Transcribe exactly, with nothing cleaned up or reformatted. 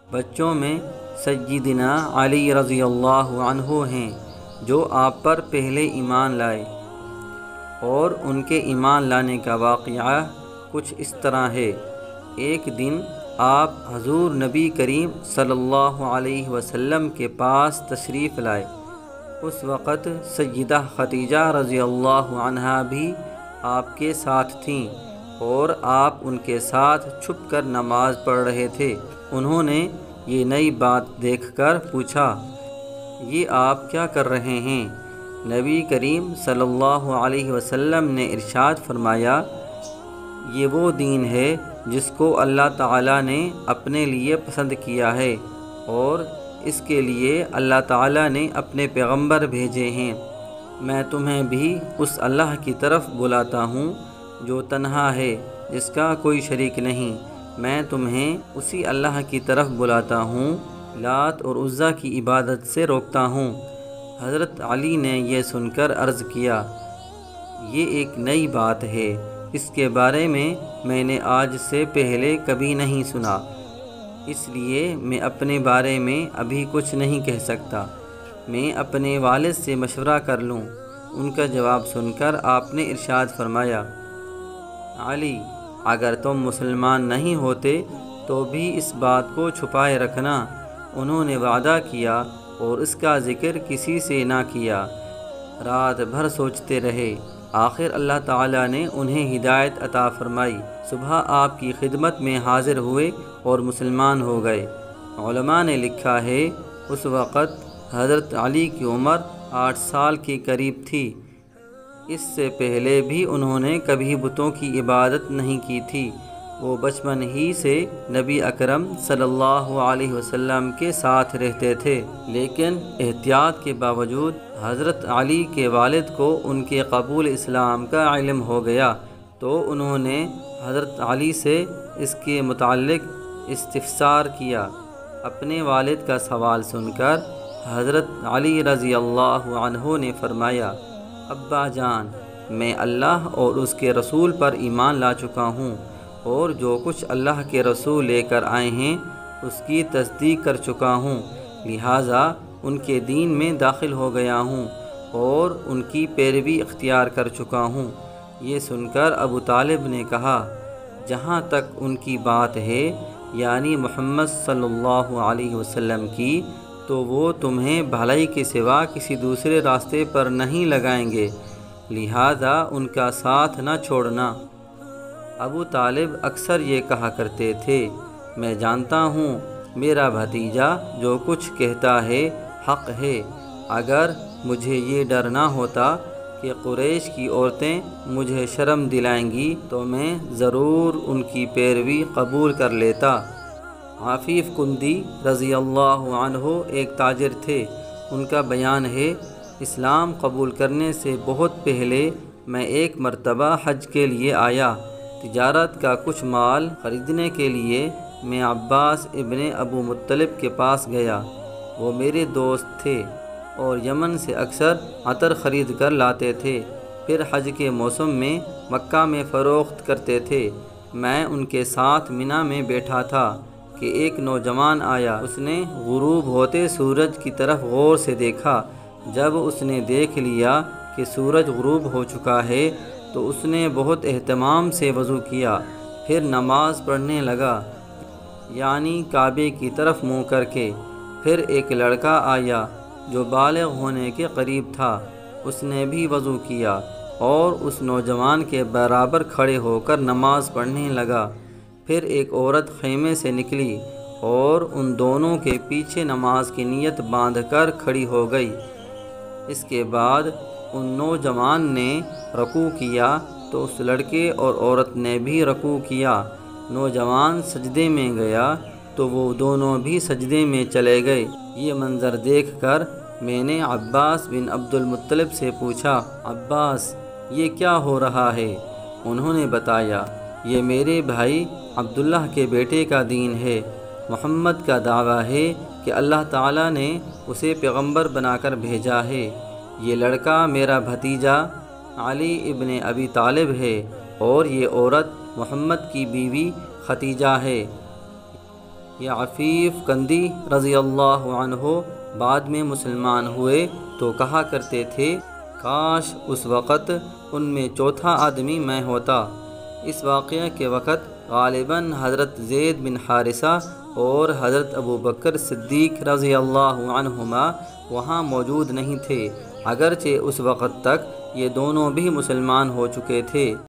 بچوں میں سیدنا علی رضی اللہ عنہ ہیں جو آپ پر پہلے ایمان لائے، اور ان کے ایمان لانے کا واقعہ کچھ اس طرح ہے۔ ایک دن آپ حضور نبی کریم صلی اللہ علیہ وسلم کے پاس تشریف لائے۔ اس وقت سیدہ خدیجہ رضی اللہ عنہا بھی آپ کے ساتھ تھیں، اور آپ ان کے ساتھ چھپ کر نماز پڑھ رہے تھے۔ انہوں نے یہ نئی بات دیکھ کر پوچھا، یہ آپ کیا کر رہے ہیں؟ نبی کریم صلی اللہ علیہ وسلم نے ارشاد فرمایا، یہ وہ دین ہے جس کو اللہ تعالیٰ نے اپنے لیے پسند کیا ہے، اور اس کے لیے اللہ تعالیٰ نے اپنے پیغمبر بھیجے ہیں۔ میں تمہیں بھی اس اللہ کی طرف بلاتا ہوں جو تنہا ہے، جس کا کوئی شریک نہیں۔ میں تمہیں اسی اللہ کی طرف بلاتا ہوں، لات اور عزیٰ کی عبادت سے روکتا ہوں۔ حضرت علی نے یہ سن کر عرض کیا، یہ ایک نئی بات ہے، اس کے بارے میں میں نے آج سے پہلے کبھی نہیں سنا، اس لیے میں اپنے بارے میں ابھی کچھ نہیں کہہ سکتا۔ میں اپنے والد سے مشورہ کر لوں۔ ان کا جواب سن کر آپ نے ارشاد فرمایا، علی، اگر تم مسلمان نہیں ہوتے تو بھی اس بات کو چھپائے رکھنا۔ انہوں نے وعدہ کیا اور اس کا ذکر کسی سے نہ کیا۔ رات بھر سوچتے رہے، آخر اللہ تعالیٰ نے انہیں ہدایت عطا فرمائی۔ صبح آپ کی خدمت میں حاضر ہوئے اور مسلمان ہو گئے۔ علماء نے لکھا ہے، اس وقت حضرت علی کی عمر آٹھ سال کے قریب تھی۔ اس سے پہلے بھی انہوں نے کبھی بتوں کی عبادت نہیں کی تھی۔ وہ بچپن ہی سے نبی اکرم صلی اللہ علیہ وسلم کے ساتھ رہتے تھے، لیکن احتیاط کے باوجود حضرت علی کے والد کو ان کے قبول اسلام کا علم ہو گیا، تو انہوں نے حضرت علی سے اس کے متعلق استفسار کیا۔ اپنے والد کا سوال سن کر حضرت علی رضی اللہ عنہ نے فرمایا، ابا جان، میں اللہ اور اس کے رسول پر ایمان لا چکا ہوں، اور جو کچھ اللہ کے رسول لے کر آئے ہیں اس کی تصدیق کر چکا ہوں، لہٰذا ان کے دین میں داخل ہو گیا ہوں اور ان کی پیروی اختیار کر چکا ہوں۔ یہ سن کر ابو طالب نے کہا، جہاں تک ان کی بات ہے، یعنی محمد صلی اللہ علیہ وسلم کی، تو وہ تمہیں بھلائی کے سوا کسی دوسرے راستے پر نہیں لگائیں گے، لہذا ان کا ساتھ نہ چھوڑنا۔ ابو طالب اکثر یہ کہا کرتے تھے، میں جانتا ہوں میرا بھتیجا جو کچھ کہتا ہے حق ہے، اگر مجھے یہ ڈر نہ ہوتا کہ قریش کی عورتیں مجھے شرم دلائیں گی تو میں ضرور ان کی پیروی قبول کر لیتا۔ عفیف کندی رضی اللہ عنہ ایک تاجر تھے۔ ان کا بیان ہے، اسلام قبول کرنے سے بہت پہلے میں ایک مرتبہ حج کے لیے آیا۔ تجارت کا کچھ مال خریدنے کے لیے میں عباس ابن ابو مطلب کے پاس گیا۔ وہ میرے دوست تھے اور یمن سے اکثر عطر خرید کر لاتے تھے، پھر حج کے موسم میں مکہ میں فروخت کرتے تھے۔ میں ان کے ساتھ منی میں بیٹھا تھا کہ ایک نوجوان آیا۔ اس نے غروب ہوتے سورج کی طرف غور سے دیکھا۔ جب اس نے دیکھ لیا کہ سورج غروب ہو چکا ہے تو اس نے بہت اہتمام سے وضو کیا، پھر نماز پڑھنے لگا، یعنی کعبے کی طرف منہ کر کے۔ پھر ایک لڑکا آیا جو بالغ ہونے کے قریب تھا، اس نے بھی وضو کیا اور اس نوجوان کے برابر کھڑے ہو کر نماز پڑھنے لگا۔ پھر ایک عورت خیمے سے نکلی اور ان دونوں کے پیچھے نماز کی نیت باندھ کر کھڑی ہو گئی۔ اس کے بعد ان نوجوان نے رکوع کیا تو اس لڑکے اور عورت نے بھی رکوع کیا۔ نوجوان سجدے میں گیا تو وہ دونوں بھی سجدے میں چلے گئے۔ یہ منظر دیکھ کر میں نے عباس بن عبد المطلب سے پوچھا، عباس، یہ کیا ہو رہا ہے؟ انہوں نے بتایا، یہ میرے بھائی عبداللہ کے بیٹے کا دین ہے۔ محمد کا دعویٰ ہے کہ اللہ تعالیٰ نے اسے پیغمبر بنا کر بھیجا ہے۔ یہ لڑکا میرا بھتیجا علی ابن ابی طالب ہے اور یہ عورت محمد کی بیوی ختیجہ ہے۔ یا عفیف کندی رضی اللہ عنہ بعد میں مسلمان ہوئے تو کہا کرتے تھے کاش اس وقت ان میں چوتھا آدمی میں ہوتا۔ اس واقعہ کے وقت غالباً حضرت زید بن حارثہ اور حضرت ابو بکر صدیق رضی اللہ عنہما وہاں موجود نہیں تھے، اگرچہ اس وقت تک یہ دونوں بھی مسلمان ہو چکے تھے۔